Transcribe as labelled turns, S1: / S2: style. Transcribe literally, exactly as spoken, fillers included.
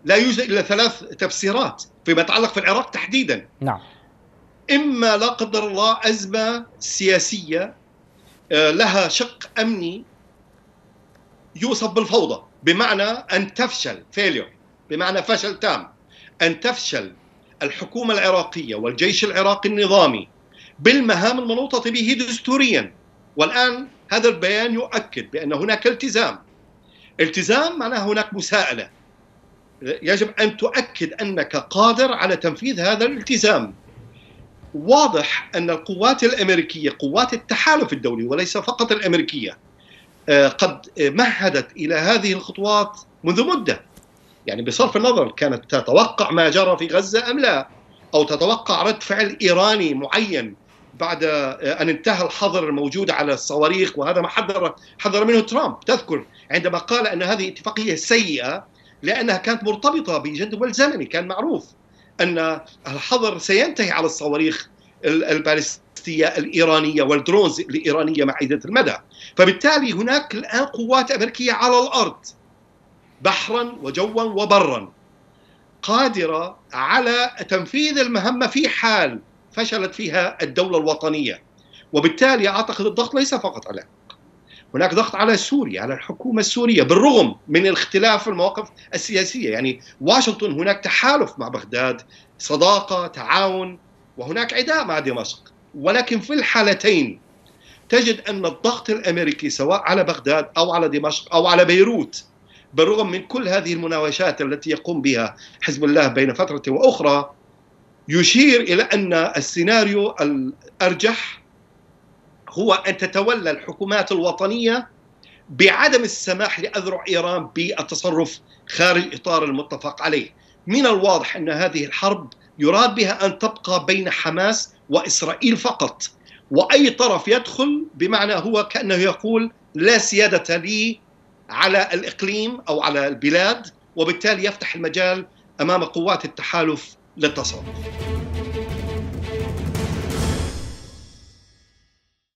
S1: لا يوجد إلا ثلاث تفسيرات فيما يتعلق في العراق تحديدا.
S2: نعم.
S1: إما لا قدر الله أزمة سياسية لها شق أمني يوصف بالفوضى، بمعنى أن تفشل فيلير، بمعنى فشل تام، أن تفشل الحكومة العراقية والجيش العراقي النظامي بالمهام المنوطة به دستوريا. والآن هذا البيان يؤكد بأن هناك التزام. التزام معناه هناك مساءلة، يجب أن تؤكد أنك قادر على تنفيذ هذا الالتزام. واضح أن القوات الأمريكية، قوات التحالف الدولي وليس فقط الأمريكية، قد مهدت إلى هذه الخطوات منذ مدة. يعني بصرف النظر كانت تتوقع ما جرى في غزة أم لا، أو تتوقع رد فعل إيراني معين بعد أن انتهى الحظر الموجود على الصواريخ، وهذا ما حذر حذر منه ترامب. تذكر عندما قال أن هذه اتفاقية سيئة لأنها كانت مرتبطة بجدول زمني، كان معروف أن الحظر سينتهي على الصواريخ البالستية الإيرانية والدرونز الإيرانية معيدة المدى. فبالتالي هناك الآن قوات أمريكية على الأرض بحرا وجوا وبرا قادرة على تنفيذ المهمة في حال فشلت فيها الدولة الوطنية. وبالتالي أعتقد الضغط ليس فقط على هناك ضغط على سوريا، على الحكومة السورية، بالرغم من الاختلاف المواقف السياسية. يعني واشنطن هناك تحالف مع بغداد، صداقة، تعاون، وهناك عداء مع دمشق، ولكن في الحالتين تجد أن الضغط الأمريكي سواء على بغداد أو على دمشق أو على بيروت، بالرغم من كل هذه المناوشات التي يقوم بها حزب الله بين فترة وأخرى، يشير إلى أن السيناريو الأرجح هو أن تتولى الحكومات الوطنية بعدم السماح لأذرع إيران بالتصرف خارج إطار المتفق عليه. من الواضح أن هذه الحرب يراد بها أن تبقى بين حماس وإسرائيل فقط، وأي طرف يدخل بمعنى هو كأنه يقول لا سيادة لي على الإقليم أو على البلاد، وبالتالي يفتح المجال أمام قوات التحالف للتصرف.